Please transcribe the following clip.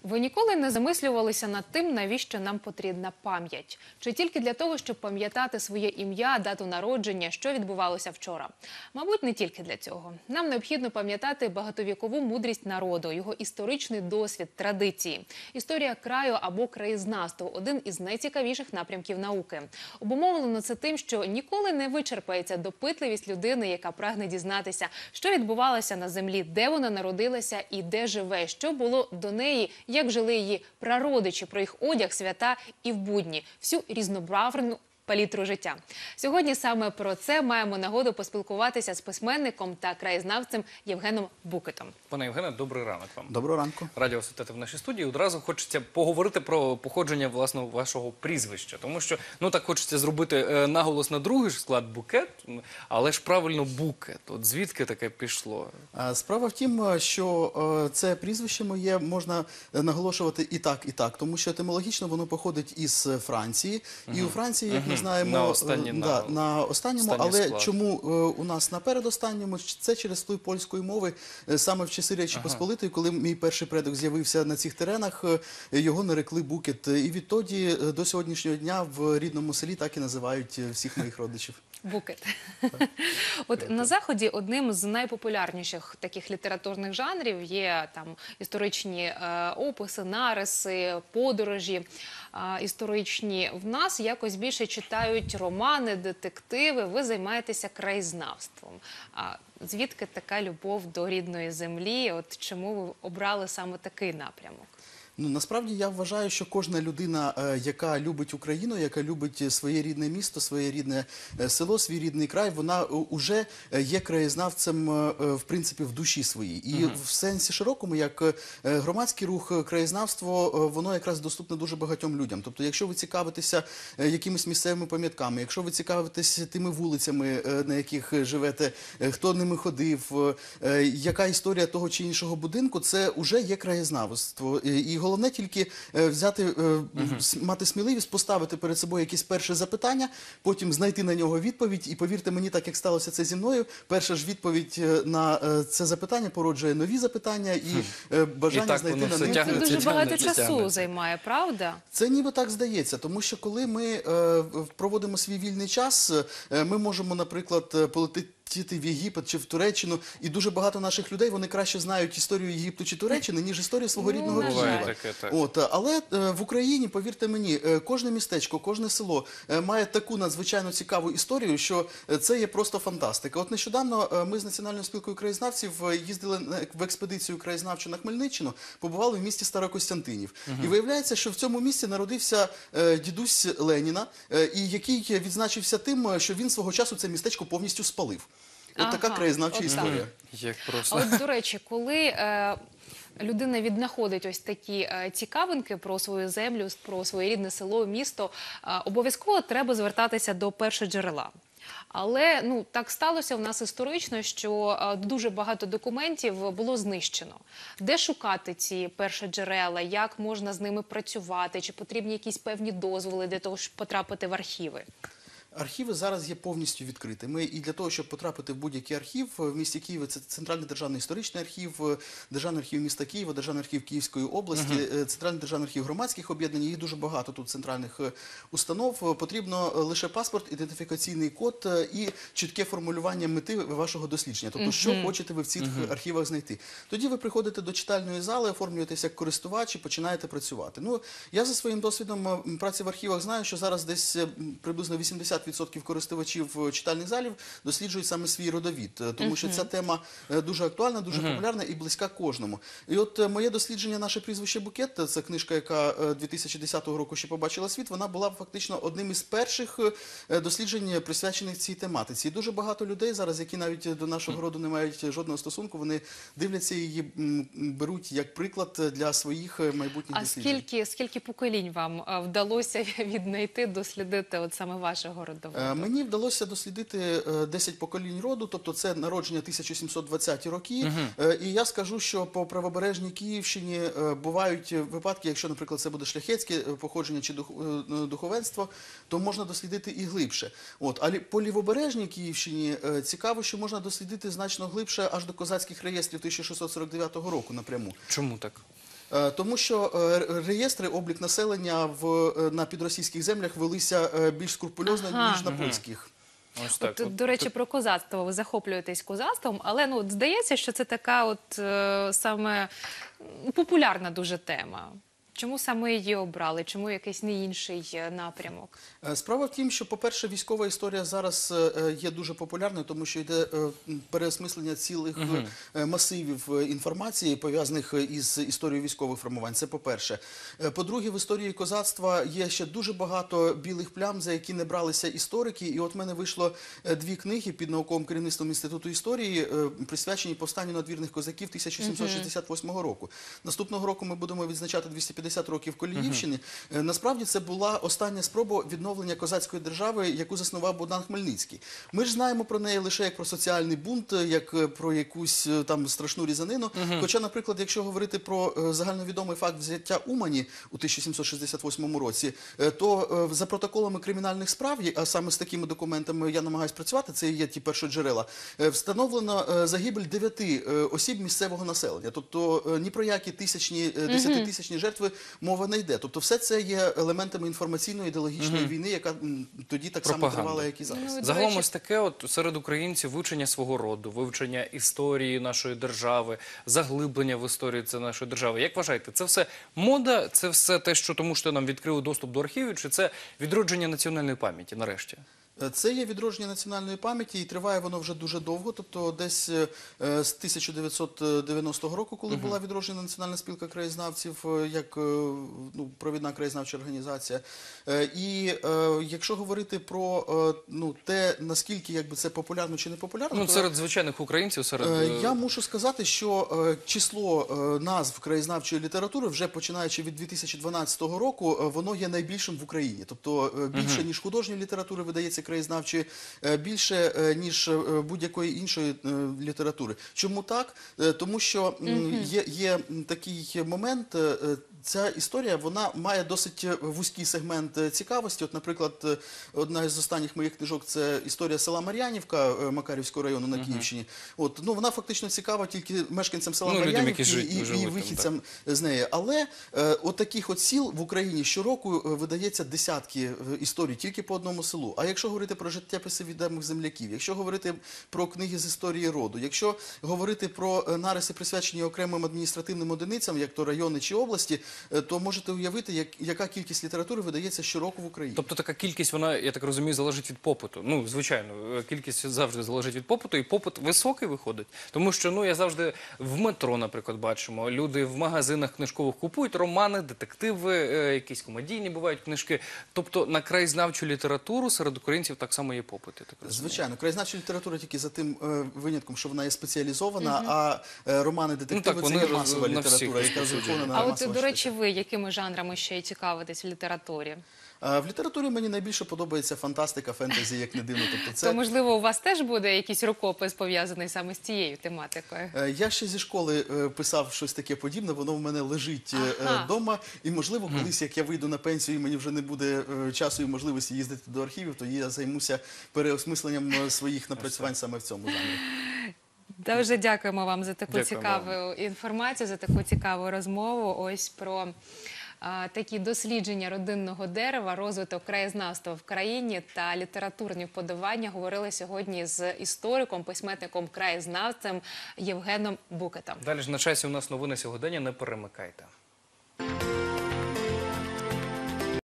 Ви ніколи не замислювалися над тим, навіщо нам потрібна пам'ять? Чи тільки для того, щоб пам'ятати своє ім'я, дату народження, що відбувалося вчора? Мабуть, не тільки для цього. Нам необхідно пам'ятати багатовікову мудрість народу, його історичний досвід, традиції. Історія краю або краєзнавство – один із найцікавіших напрямків науки. Обумовлено це тим, що ніколи не вичерпається допитливість людини, яка прагне дізнатися, що відбувалося на землі, де вона народилася і де живе, що було до неї, як жили її прародичі, про їх одяг, свята і в будні, всю різнобарвну палітру життя. Сьогодні саме про це маємо нагоду поспілкуватися з письменником та краєзнавцем Євгеном Букетом. Пане Євгене, добрий ранок вам. Доброго ранку. Раді вас вітати в нашій студії. Одразу хочеться поговорити про походження, власне, вашого прізвища. Тому що, так хочеться зробити наголос на другий склад Букет, але ж правильно Букет. От звідки таке пішло? Справа в тім, що це прізвище моє можна наголошувати і так, тому що етимологічно воно походить із Франції. І у Франції, як ми знаємо, на останньому, але склад. чому у нас на передостанньому? Це через вплив польської мови. Саме в часи Речі Посполитої, коли мій перший предок з'явився на цих теренах, його нарекли Букет. І відтоді до сьогоднішнього дня в рідному селі так і називають всіх моїх родичів. Букет. От на Заході одним з найпопулярніших таких літературних жанрів є там історичні описи, нариси, подорожі історичні. В нас якось більше читають романи, детективи. Ви займаєтеся краєзнавством. Звідки така любов до рідної землі? От чому ви обрали саме такий напрямок? Насправді я вважаю, що кожна людина, яка любить Україну, яка любить своє рідне місто, своє рідне село, свій рідний край, вона вже є краєзнавцем, в принципі, в душі своїй. І в сенсі широкому, як громадський рух, краєзнавство, воно якраз доступне дуже багатьом людям. Тобто, якщо ви цікавитеся якимись місцевими пам'ятками, якщо ви цікавитесь тими вулицями, на яких живете, хто ними ходив, яка історія того чи іншого будинку, це вже є краєзнавство. І головне тільки мати сміливість поставити перед собою якесь перше запитання, потім знайти на нього відповідь. І повірте мені, так як сталося це зі мною, перша ж відповідь на це запитання породжує нові запитання і бажання знайти на них. Це дуже багато часу займає, правда? Це ніби так здається, тому що коли ми проводимо свій вільний час, ми можемо, наприклад, полетіти в Єгипет чи в Туреччину, і дуже багато наших людей, вони краще знають історію Єгипту чи Туреччини, ніж історію свого рідного Києва. Але в Україні, повірте мені, кожне містечко, кожне село має таку надзвичайно цікаву історію, що це є просто фантастика. От нещодавно ми з Національною спілкою краєзнавців їздили в експедицію краєзнавчу на Хмельниччину, побували в місті Старокостянтинів. І виявляється, що в цьому місті народився дідусь Леніна, і який відзначився тим, що він свого часу це містечко повністю спалив. От така краєзнавча історія. От, до речі, коли людина віднаходить ось такі цікавинки про свою землю, про своє рідне село, місто, обов'язково треба звертатися до першоджерела. Але так сталося в нас історично, що дуже багато документів було знищено. Де шукати ці першоджерела, як можна з ними працювати, чи потрібні якісь певні дозволи для того, щоб потрапити в архіви? Архіви зараз є повністю відкритими, і для того, щоб потрапити в будь-який архів, в місті Києві це Центральний державний історичний архів, Державний архів міста Києва, Державний архів Київської області, Центральний державний архів громадських об'єднань, їх дуже багато тут центральних установ. Потрібно лише паспорт, ідентифікаційний код і чітке формулювання мети вашого дослідження, тобто що хочете ви в цих архівах знайти. Тоді ви приходите до читальної зали, оформлюєтеся як користувач і починаєте працювати. Я за своїм досвідом праці в архівах знаю, що зараз десь приблизно 80% користувачів читальних залів досліджують саме свій родовід, тому що ця тема дуже актуальна, дуже популярна і близька кожному. І от моє дослідження «Наше прізвище Букет», це книжка, яка 2010 року ще побачила світ, вона була фактично одним із перших досліджень, присвячених цій тематиці. І дуже багато людей зараз, які навіть до нашого роду не мають жодного стосунку, вони дивляться її, беруть як приклад для своїх майбутніх досліджень. А скільки поколінь вам вдалося віднайти, дослідити от саме вашого роду? Мені вдалося дослідити 10 поколінь роду, тобто це народження 1720-ті роки. І я скажу, що по правобережній Київщині бувають випадки, якщо, наприклад, це буде шляхетське походження чи духовенство, то можна дослідити і глибше. Але по лівобережній Київщині цікаво, що можна дослідити значно глибше аж до козацьких реєстрів 1649 року напряму. Чому так? Тому що реєстри, облік населення на підросійських землях велися більш скрупульозно, ніж на польських. Ось так. От, до речі, про козацтво. Ви захоплюєтесь козацтвом, але от здається, що це така от саме популярна дуже тема. Чому саме її обрали? Чому якийсь не інший напрямок? Справа в тім, що, по-перше, військова історія зараз є дуже популярною, тому що йде переосмислення цілих масивів інформації, пов'язаних із історією військових формувань. Це по-перше. По-друге, в історії козацтва є ще дуже багато білих плям, за які не бралися історики. І от в мене вийшло 2 книги під науковим керівництвом Інституту історії, присвячені повстанню надвірних козаків 1768 року. Наступного року ми будемо відзначати 250 років Коліївщини. Насправді це була остання спроба відновлення козацької держави, яку заснував Богдан Хмельницький. Ми ж знаємо про неї лише як про соціальний бунт, як про якусь там страшну різанину. Хоча, наприклад, якщо говорити про загальновідомий факт взяття Умані у 1768 році, то за протоколами кримінальних справ, а саме з такими документами я намагаюся працювати, це є ті першоджерела, встановлено загибель 9 осіб місцевого населення. Тобто ні про які десятитисячні жертви мова не йде. Тобто все це є елементами інформаційної ідеологічної війни, яка тоді так само тривала, як і зараз. Ну, Загалом речі, ось таке от серед українців вивчення свого роду, вивчення історії нашої держави, заглиблення в історію це нашої держави. Як вважаєте, це все мода, це все те, що тому що нам відкрили доступ до архівів, чи це відродження національної пам'яті нарешті? Це є відродження національної пам'яті, і триває воно вже дуже довго, тобто десь з 1990 року, коли була відроджена Національна спілка краєзнавців, як провідна краєзнавча організація. І якщо говорити про те, наскільки це популярно чи не популярно, то Серед звичайних українців, я мушу сказати, що число назв краєзнавчої літератури, вже починаючи від 2012 року, воно є найбільшим в Україні. Тобто більше, ніж художньої літератури, видається краєзнавчої, більше, ніж будь-якої іншої літератури. Чому так? Тому що є такий момент, ця історія, вона має досить вузький сегмент цікавості. От, наприклад, одна із останніх моїх книжок – це історія села Мар'янівка Макарівського району на Київщині. От, вона фактично цікава тільки мешканцям села Мар'янівки і вихідцям з неї. Але от таких от сіл в Україні щороку видається десятки історій тільки по одному селу. А якщо говорити про життєписи відомих земляків, якщо говорити про книги з історії роду, якщо говорити про нариси, присвячені окремим адміністративним одиницям, як то райони чи області, то можете уявити, яка кількість літератури видається щороку в Україні. Тобто така кількість, вона, я так розумію, залежить від попиту. Звичайно, кількість завжди залежить від попиту, і попит високий виходить. Тому що, я завжди в метро, наприклад, бачимо, люди в магазинах книжкових купують романи, детективи, якісь комедійні бувають книжки. Тобто на краєзнавчу літературу серед українців так само є попит, я так розумію. Звичайно, краєзнавча література тільки за тим винятком, що вона є спеціалізована, а романи, детективи – це є масова література, яка розрахована на а масове от, до речі, ви якими жанрами ще й цікавитесь в літературі? В літературі мені найбільше подобається фантастика, фентезі, як не дивно. То, можливо, у вас теж буде якийсь рукопис пов'язаний саме з цією тематикою? Я ще зі школи писав щось таке подібне, воно в мене лежить вдома. І, можливо, колись, як я вийду на пенсію і мені вже не буде часу і можливості їздити до архівів, то я займуся переосмисленням своїх напрацювань саме в цьому жанрі. Дуже дякуємо вам за таку цікаву інформацію, за таку цікаву розмову. Ось про такі дослідження родинного дерева, розвиток краєзнавства в країні та літературні вподобання говорили сьогодні з істориком, письменником, краєзнавцем Євгеном Букетом. Далі ж на часі у нас новини сьогодення, не перемикайте.